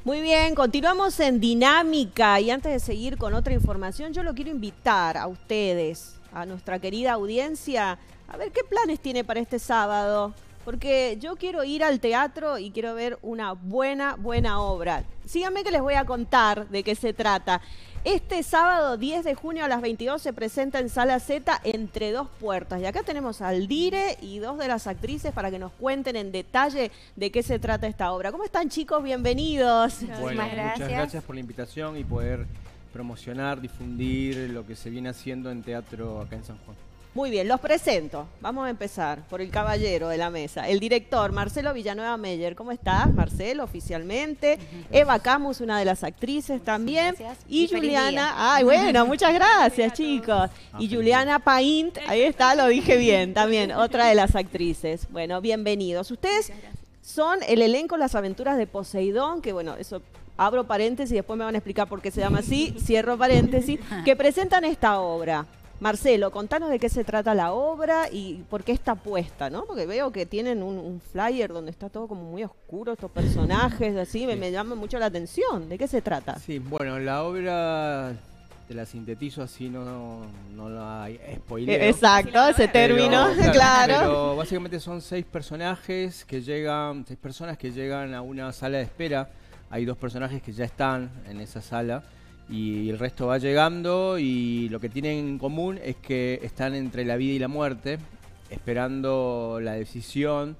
Muy bien, continuamos en Dinámica y antes de seguir con otra información, yo lo quiero invitar a ustedes, a nuestra querida audiencia, a ver qué planes tiene para este sábado, porque yo quiero ir al teatro y quiero ver una buena obra. Síganme que les voy a contar de qué se trata. Este sábado 10 de junio a las 22 se presenta en Sala Z Entre Dos Puertas. Y acá tenemos al Dire y dos de las actrices para que nos cuenten en detalle de qué se trata esta obra. ¿Cómo están, chicos? Bienvenidos. Bueno, muchas gracias por la invitación y poder promocionar, difundir lo que se viene haciendo en teatro acá en San Juan. Muy bien, los presento. Vamos a empezar por el caballero de la mesa, el director Marcelo Villanueva Meyer. ¿Cómo estás, Marcelo, oficialmente? Eva Camus, una de las actrices también. Gracias. Y Juliana, ay, bueno, muchas gracias, chicos. Y Juliana Paint, ahí está, lo dije bien, también, otra de las actrices. Bueno, bienvenidos. Ustedes son el elenco Las Aventuras de Poseidón, que bueno, eso... Abro paréntesis, después me van a explicar por qué se llama así, cierro paréntesis, que presentan esta obra. Marcelo, contanos de qué se trata la obra y por qué está puesta, ¿no? Porque veo que tienen un flyer donde está todo como muy oscuro, estos personajes, así, me llama mucho la atención. ¿De qué se trata? Sí, bueno, la obra te la sintetizo así, no la spoileo. Exacto, ese término, claro. Pero básicamente son 6 personajes que llegan, 6 personas que llegan a una sala de espera. Hay 2 personajes que ya están en esa sala y el resto va llegando y lo que tienen en común es que están entre la vida y la muerte, esperando la decisión,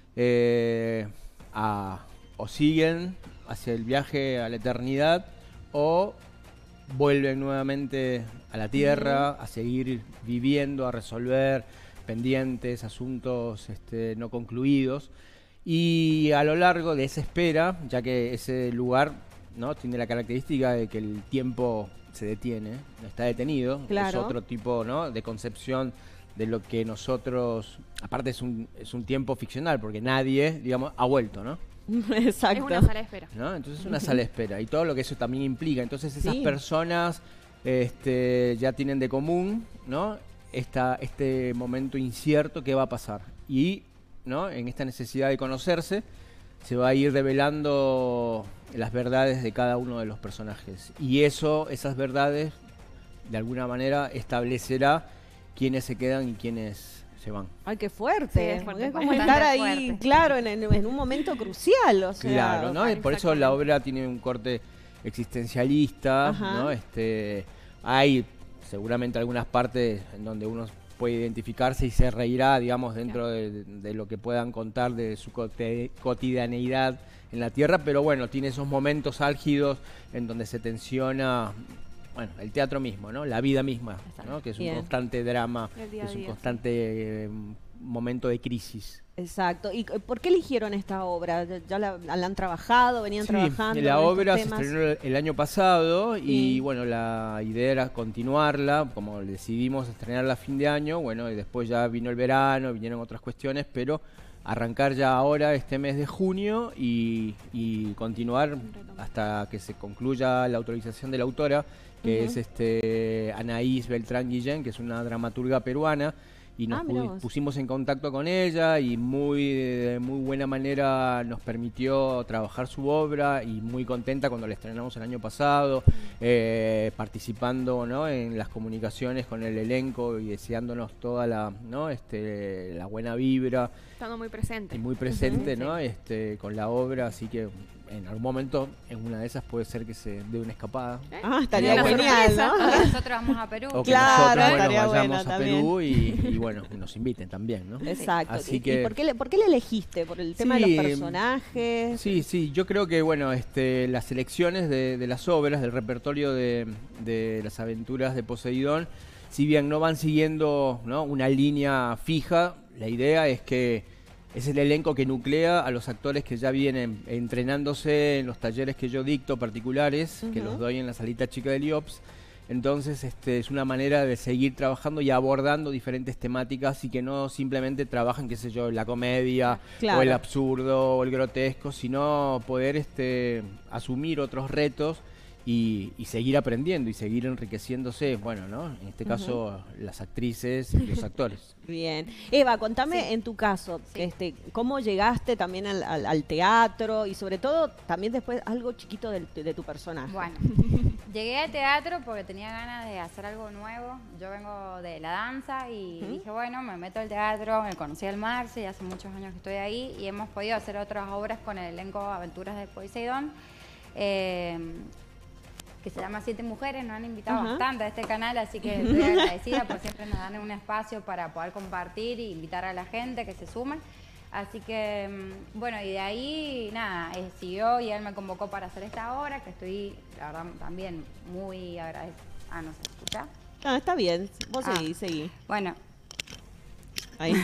o siguen hacia el viaje a la eternidad o vuelven nuevamente a la tierra a seguir viviendo, a resolver pendientes, asuntos no concluidos. Y a lo largo de esa espera, ya que ese lugar, ¿no?, tiene la característica de que el tiempo se detiene, no está detenido, claro. Es otro tipo, ¿no?, de concepción de lo que nosotros, aparte es un tiempo ficcional, porque nadie, digamos, ha vuelto, ¿no? Exacto. Es una sala de espera. ¿No? Entonces es una sala de espera y todo lo que eso también implica. Entonces esas personas ya tienen de común, ¿no?, este momento incierto que va a pasar. Y ¿no?, en esta necesidad de conocerse, se va a ir revelando las verdades de cada uno de los personajes. Y esas verdades, de alguna manera, establecerá quiénes se quedan y quiénes se van. Ay, qué fuerte. Sí, es fuerte. Es como estar ahí, fuerte. Claro, en un momento crucial. O sea, Claro, ¿no? Por eso la obra tiene un corte existencialista, ¿no? Hay seguramente algunas partes en donde uno puede identificarse y se reirá, digamos, dentro de lo que puedan contar de su cotidianeidad en la Tierra, pero bueno, tiene esos momentos álgidos en donde se tensiona, bueno, el teatro mismo, ¿no?, la vida misma, ¿no?, que es un constante drama, es un constante momento de crisis. Exacto. ¿Y por qué eligieron esta obra? ¿Ya la han trabajado? ¿Venían trabajando? La obra se estrenó el año pasado y bueno, la idea era continuarla, como decidimos estrenarla a fin de año, bueno, y después ya vino el verano, vinieron otras cuestiones, pero arrancar ya ahora este mes de junio y continuar hasta que se concluya la autorización de la autora, que es Anaís Beltrán Guillén, que es una dramaturga peruana. Y nos pusimos en contacto con ella y de muy buena manera nos permitió trabajar su obra y muy contenta cuando la estrenamos el año pasado, participando, ¿no?, en las comunicaciones con el elenco y deseándonos toda la buena vibra. Estando muy presente. Y muy presente, ¿no?, con la obra, así que en algún momento, en una de esas puede ser que se dé una escapada. Estaría genial, ¿no? O que nosotros vamos a Perú. O que Claro, nosotros, estaría vayamos buena a Perú y bueno, nos inviten también, ¿no? Exacto. Así ¿Y que, por qué le elegiste? ¿Por el tema de los personajes? Sí, yo creo que bueno, las selecciones de las obras, del repertorio de Las Aventuras de Poseidón, si bien no van siguiendo, ¿no?, una línea fija, la idea es que es el elenco que nuclea a los actores que ya vienen entrenándose en los talleres que yo dicto particulares, que los doy en la salita chica del IOPS. Entonces es una manera de seguir trabajando y abordando diferentes temáticas y que no simplemente trabajan, qué sé yo, la comedia o el absurdo o el grotesco, sino poder asumir otros retos y seguir aprendiendo y seguir enriqueciéndose, bueno, ¿no? En este caso, las actrices y los actores. Bien. Eva, contame en tu caso, ¿cómo llegaste también al teatro y sobre todo también después algo chiquito de tu personaje? Bueno, llegué al teatro porque tenía ganas de hacer algo nuevo. Yo vengo de la danza y dije, bueno, me meto al teatro, me conocí al Marce y hace muchos años que estoy ahí y hemos podido hacer otras obras con el elenco Aventuras de Poseidón. Que se llama Siete Mujeres, nos han invitado bastante a este canal, así que estoy agradecida por siempre nos dan un espacio para poder compartir e invitar a la gente que se sume. Así que, bueno, y de ahí, nada, siguió y él me convocó para hacer esta obra, que estoy, la verdad, también muy agradecida. Ah, ¿no se escucha? Ah, está bien, vos seguí. Bueno. Ahí.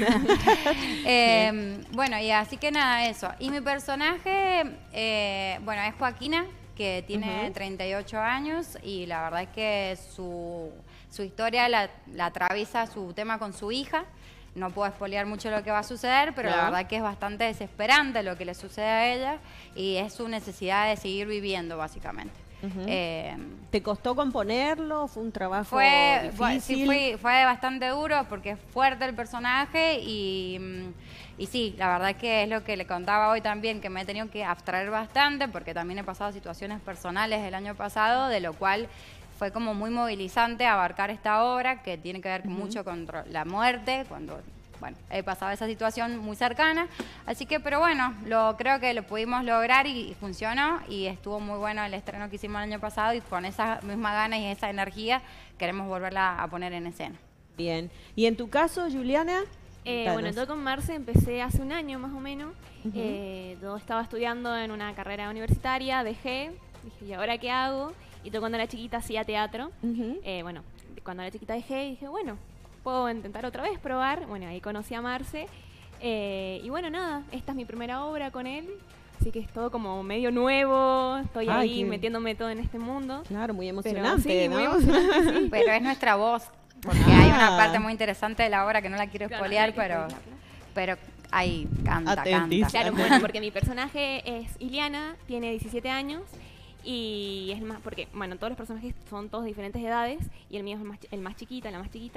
Bueno, y así que nada, eso. Y mi personaje, bueno, es Joaquina, que tiene 38 años y la verdad es que su historia la atraviesa su tema con su hija. No puedo espolear mucho lo que va a suceder, pero la verdad que es bastante desesperante lo que le sucede a ella y es su necesidad de seguir viviendo, básicamente. ¿Te costó componerlo? ¿Fue un trabajo difícil? Sí, fue bastante duro porque es fuerte el personaje y sí, la verdad que es lo que le contaba hoy también, que me he tenido que abstraer bastante porque también he pasado situaciones personales el año pasado, de lo cual fue como muy movilizante abarcar esta obra que tiene que ver mucho con la muerte, cuando... Bueno, he pasado esa situación muy cercana, así que, pero bueno, creo que lo pudimos lograr y funcionó y estuvo muy bueno el estreno que hicimos el año pasado y con esa misma gana y esa energía queremos volverla a poner en escena. Bien. ¿Y en tu caso, Juliana? Bueno, yo con Marce empecé hace un año más o menos. Yo estaba estudiando en una carrera universitaria, dejé, dije, ¿y ahora qué hago? Y yo cuando era chiquita hacía teatro. Bueno, cuando era chiquita dejé y dije, bueno, puedo intentar otra vez, probar. Bueno, ahí conocí a Marce. Y bueno, nada, esta es mi primera obra con él. Así que es todo como medio nuevo. Estoy ahí metiéndome todo en este mundo. Claro, muy emocionante, pero, sí, ¿no? muy emocionante, sí. Pero es nuestra voz, porque hay una parte muy interesante de la obra que no la quiero espolear, pero ahí canta. Claro, bueno, porque mi personaje es Iliana, tiene 17 años. Y es más, porque, bueno, todos los personajes son todos de diferentes edades y el mío es la más chiquita.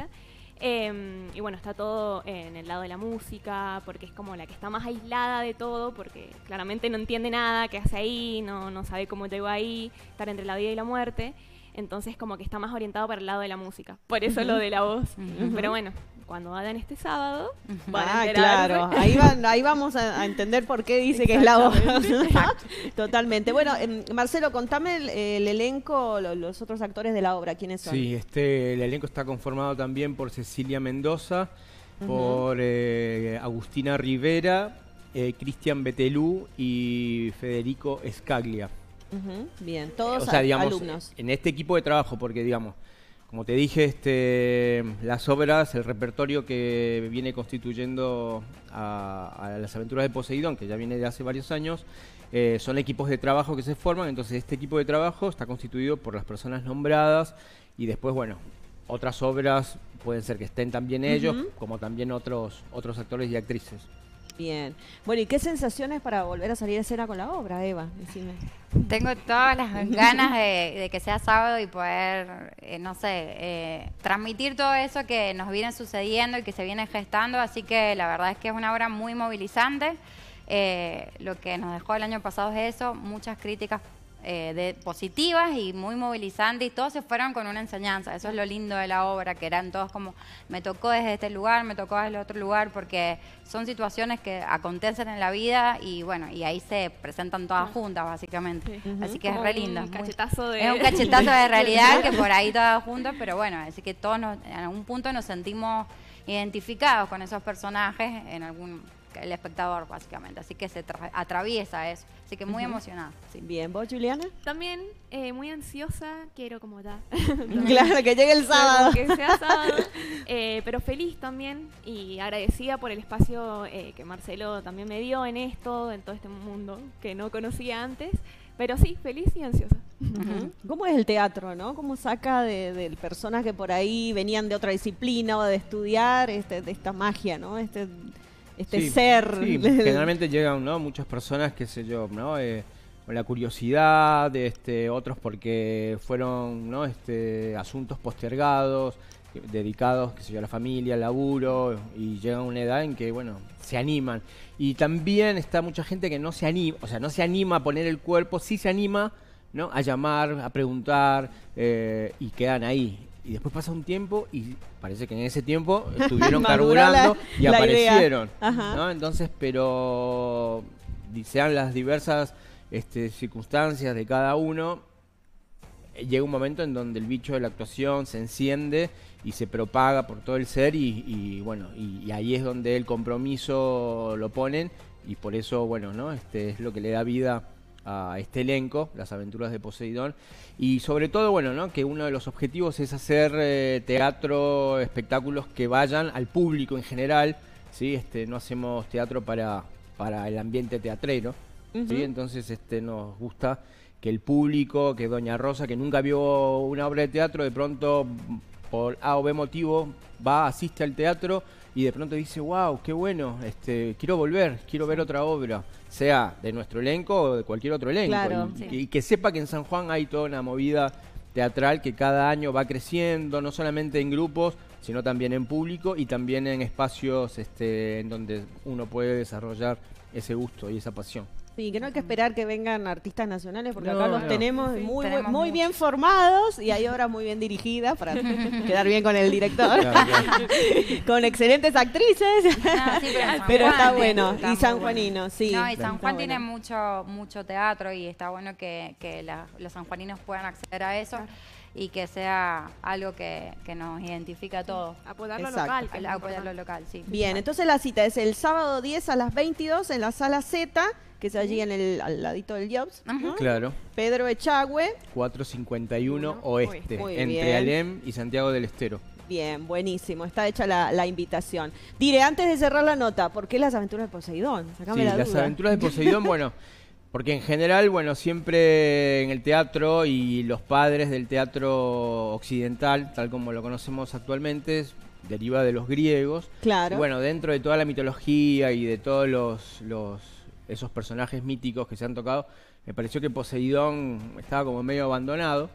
Y bueno, está todo en el lado de la música, porque es como la que está más aislada de todo, porque claramente no entiende nada, qué hace ahí, no sabe cómo llegó ahí, estar entre la vida y la muerte. Entonces como que está más orientado para el lado de la música. Por eso lo de la voz. Pero bueno, cuando vayan este sábado van a claro, ahí vamos a entender por qué dice que es la voz. Totalmente. Bueno, Marcelo, contame el elenco, los otros actores de la obra, ¿quiénes son? Sí, el elenco está conformado también por Cecilia Mendoza, por Agustina Rivera, Cristian Betelú y Federico Escaglia. Bien, todos digamos, alumnos. En este equipo de trabajo, porque digamos, como te dije, las obras, el repertorio que viene constituyendo a las aventuras de Poseidón, que ya viene de hace varios años, son equipos de trabajo que se forman. Entonces este equipo de trabajo está constituido por las personas nombradas y después, bueno, otras obras pueden ser que estén también ellos, como también otros actores y actrices. Bien. Bueno, ¿y qué sensaciones para volver a salir a escena con la obra, Eva? Decime. Tengo todas las ganas de que sea sábado y poder, no sé, transmitir todo eso que nos viene sucediendo y que se viene gestando. Así que la verdad es que es una obra muy movilizante. Lo que nos dejó el año pasado es eso, muchas críticas positivas y muy movilizantes, y todos se fueron con una enseñanza. Eso es lo lindo de la obra, que eran todos como, me tocó desde este lugar, me tocó desde el otro lugar, porque son situaciones que acontecen en la vida y bueno, y ahí se presentan todas juntas básicamente. Así que es re lindo. Es un cachetazo de realidad que por ahí todas juntas, pero bueno, así que todos en algún punto nos sentimos identificados con esos personajes, el espectador básicamente, así que se atraviesa eso, así que muy emocionada. Sí. Bien, ¿vos, Juliana? También muy ansiosa, quiero como ya. Claro, que llegue el sábado. Que sea sábado, pero feliz también y agradecida por el espacio que Marcelo también me dio en todo este mundo que no conocía antes, pero sí, feliz y ansiosa. ¿Cómo es el teatro, no? ¿Cómo saca del personaje que por ahí venían de otra disciplina o de estudiar de esta magia, ¿no? Sí, ser. Sí, generalmente llegan, ¿no?, muchas personas, qué sé yo, ¿no? la curiosidad, otros porque fueron, ¿no? Asuntos postergados, dedicados, qué sé yo, a la familia, al laburo, y llegan a una edad en que, bueno, se animan. Y también está mucha gente que no se anima, o sea, no se anima a poner el cuerpo, sí se anima, ¿no? A llamar, a preguntar, y quedan ahí. Y después pasa un tiempo y parece que en ese tiempo estuvieron carburando y aparecieron, ¿no? Entonces, pero sean las diversas circunstancias de cada uno, llega un momento en donde el bicho de la actuación se enciende y se propaga por todo el ser y bueno, y ahí es donde el compromiso lo ponen y por eso, bueno, ¿no? Es lo que le da vida a este elenco, Las Aventuras de Poseidón, y sobre todo, bueno, ¿no? Que uno de los objetivos es hacer teatro, espectáculos que vayan al público en general, ¿sí? No hacemos teatro para el ambiente teatrero, ¿sí? Entonces nos gusta que el público, que Doña Rosa, que nunca vio una obra de teatro, de pronto por A o B motivo va, asiste al teatro y de pronto dice, wow, qué bueno, quiero volver, quiero ver otra obra, sea de nuestro elenco o de cualquier otro elenco. Claro, y que sepa que en San Juan hay toda una movida teatral que cada año va creciendo, no solamente en grupos, sino también en público y también en espacios en donde uno puede desarrollar ese gusto y esa pasión. Sí, que no hay que esperar que vengan artistas nacionales porque No, acá los no. tenemos Sí, muy tenemos bien formados y hay obras muy bien dirigidas para quedar bien con el director, con excelentes actrices, No, sí, pero en San pero Juan está está bueno, muy y San bueno. Juanino, sí. No, y está San Juan tiene bueno. mucho teatro y está bueno que los sanjuaninos puedan acceder a eso y que sea algo que nos identifica a todos. Apoyar lo Exacto. local. que es lo Apoyar lo importante. local, sí. Bien, entonces la cita es el sábado 10 a las 22 en la Sala Z, que es allí al ladito del Jobs, ¿no? Claro, Pedro Echagüe. 451 Oeste, Muy entre bien. Alem y Santiago del Estero. Bien, buenísimo, está hecha la invitación. Diré, antes de cerrar la nota, ¿por qué Las Aventuras de Poseidón? Sacame Sí, la Las duda. Aventuras de Poseidón, bueno, porque en general, bueno, siempre en el teatro y los padres del teatro occidental, tal como lo conocemos actualmente, deriva de los griegos. Claro. Y bueno, dentro de toda la mitología y de todos esos personajes míticos que se han tocado, me pareció que Poseidón estaba como medio abandonado.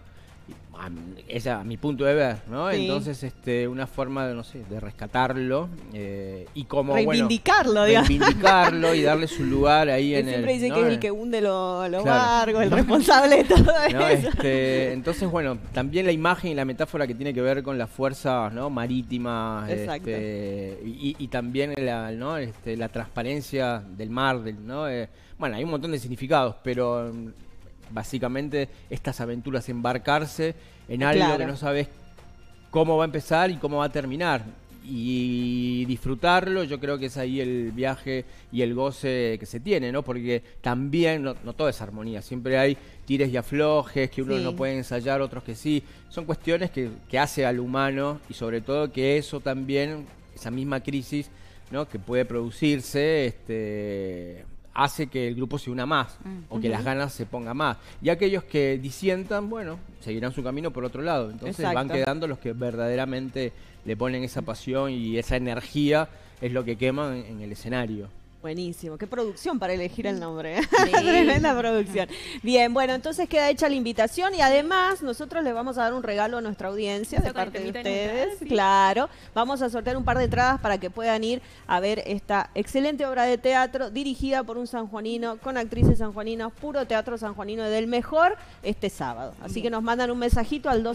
Ese a mi punto de ver, ¿no? Sí. Entonces, una forma de, no sé, de rescatarlo y como, reivindicarlo, bueno, digamos. reivindicarlo y darle su lugar ahí Que en el... siempre dice ¿no? que es el que hunde los Claro. barcos, el responsable de todo ¿no? eso. Entonces, bueno, también la imagen y la metáfora que tiene que ver con las fuerzas, ¿no? Marítimas, Exacto. y también ¿no? La transparencia del mar, ¿no? Bueno, hay un montón de significados, pero básicamente estas aventuras, embarcarse en algo Claro. que no sabes cómo va a empezar y cómo va a terminar. Y disfrutarlo, yo creo que es ahí el viaje y el goce que se tiene, ¿no? Porque también, no todo es armonía, siempre hay tires y aflojes, que uno Sí. no puede ensayar, otros que sí. Son cuestiones que hace al humano y sobre todo que eso también, esa misma crisis, ¿no? Que puede producirse, hace que el grupo se una más o que las ganas se pongan más. Y aquellos que disientan, bueno, seguirán su camino por otro lado. Entonces Exacto. van quedando los que verdaderamente le ponen esa pasión y esa energía, es lo que queman en el escenario. Buenísimo, qué producción para elegir el nombre. Tremenda producción. Bien, bueno, entonces queda hecha la invitación y además nosotros les vamos a dar un regalo a nuestra audiencia de Eso con el parte de temita de ustedes. entradas, sí. Claro, vamos a sortear un par de entradas para que puedan ir a ver esta excelente obra de teatro dirigida por un sanjuanino, con actrices sanjuaninas, puro teatro sanjuanino del mejor este sábado. Así Bien. que nos mandan un mensajito al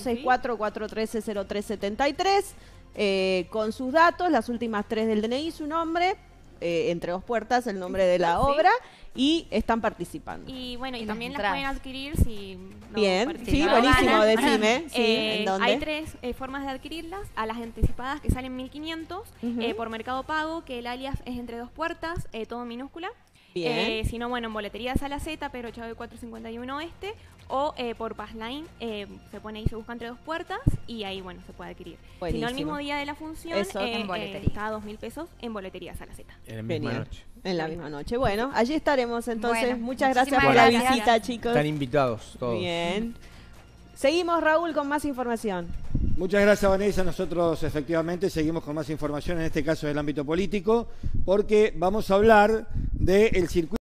264-413-0373 con sus datos, las últimas 3 del DNI, su nombre, entre dos puertas, el nombre de la Sí. obra, y están participando. Y bueno, y Y también las las entradas. pueden adquirir si no Bien, participan. sí, no buenísimo, ganan. decime. Sí, ¿en dónde? Hay 3 formas de adquirirlas. A las anticipadas que salen 1.500 Ujú. por Mercado Pago, que el alias es entre dos puertas, todo en minúscula. Bien. Si no, bueno, en boletería Sala Z, Pedro Echagüe 451 Oeste, o por Passline, se pone ahí, se busca entre dos puertas y ahí, bueno, se puede adquirir. Si no, Buenísimo. el mismo día de la función, Eso, en boletería. está a 2.000 pesos en boletería Sala Z. En la misma Genial. noche. En la misma noche. Bueno, allí estaremos entonces. Bueno, Muchas gracias por muchísimas la gracias. visita, chicos. Están invitados todos. Bien. Seguimos, Raúl, con más información. Muchas gracias, Vanessa. Nosotros efectivamente seguimos con más información, en este caso del ámbito político, porque vamos a hablar del circuito.